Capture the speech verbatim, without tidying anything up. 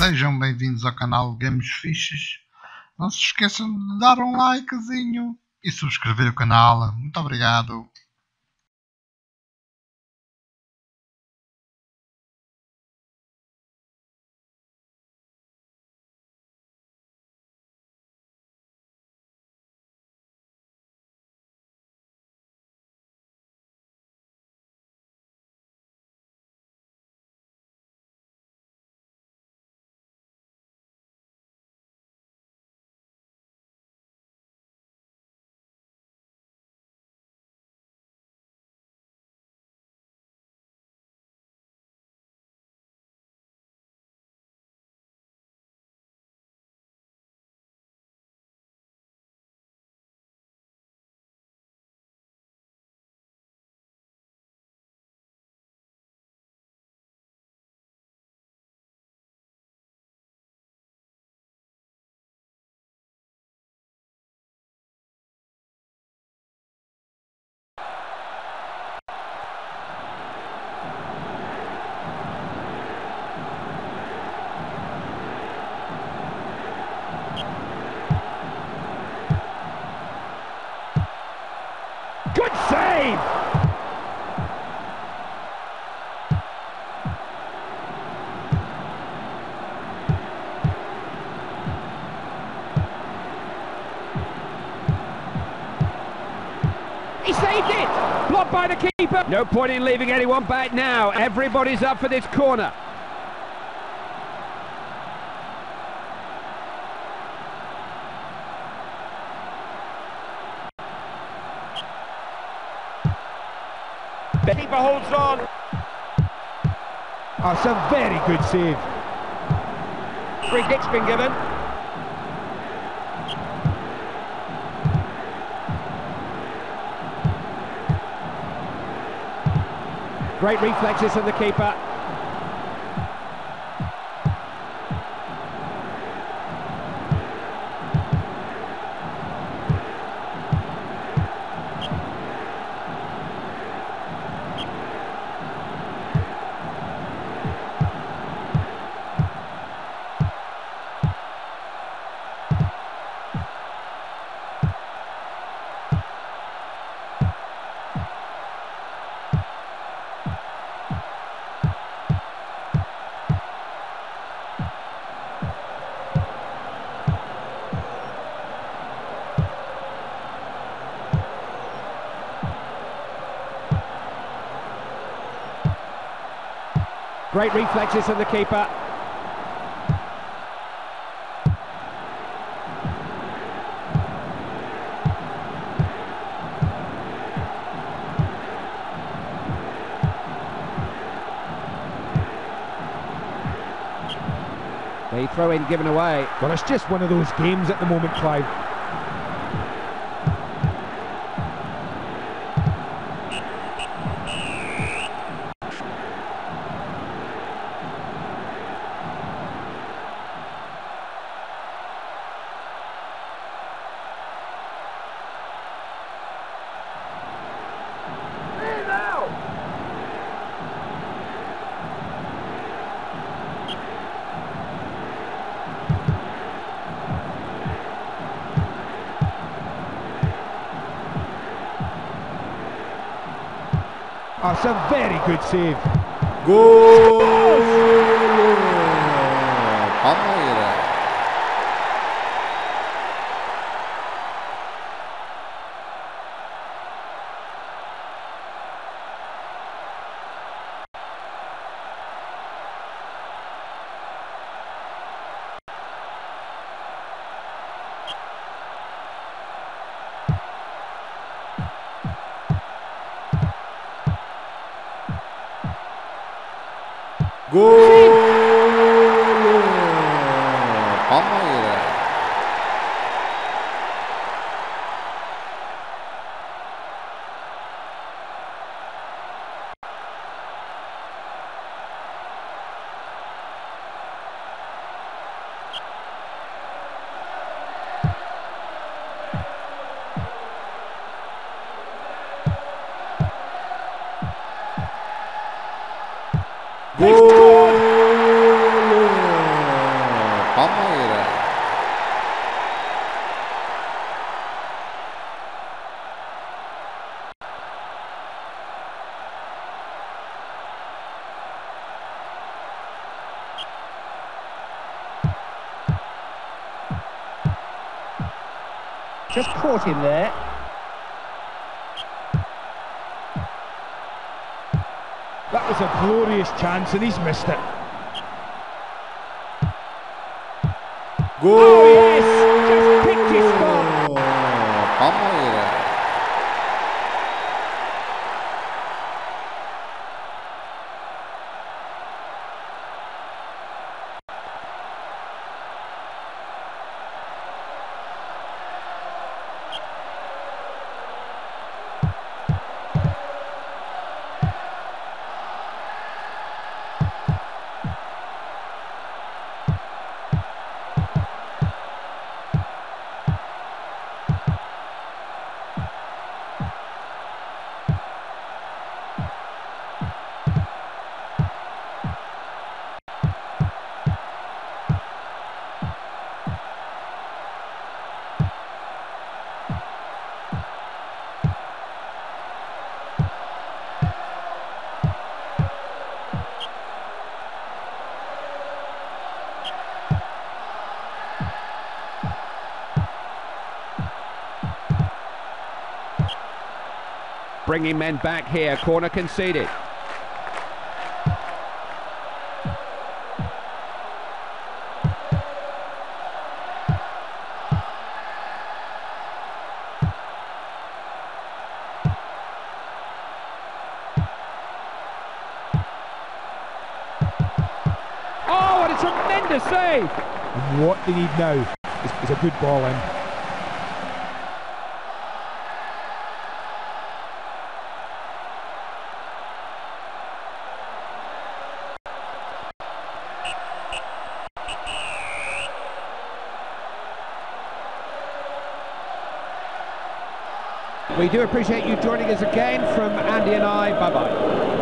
sejam bem-vindos ao canal Games Fiches. Não se esqueçam de dar um likezinho e subscrever o canal. Muito obrigado. Good save! He saved it! Blocked by the keeper. No point in leaving anyone back now. Everybody's up for this corner. The keeper holds on. Oh, it's a very good save. Free kick's been given. Great reflexes from the keeper. Great reflexes from the keeper. The throw in given away. Well, it's just one of those games at the moment, Clive. Oh, it's a very good save. Gol! Palmeiras. Gol! Palmeiras. Gol! Just caught him there. That was a glorious chance and he's missed it. Gol! Oh yes! Just picked his spot. Palmeiras. Bringing men back here, corner conceded. Oh, what a tremendous save! And what they need now is, is a good ball in. We do appreciate you joining us again. From Andy and I, bye-bye.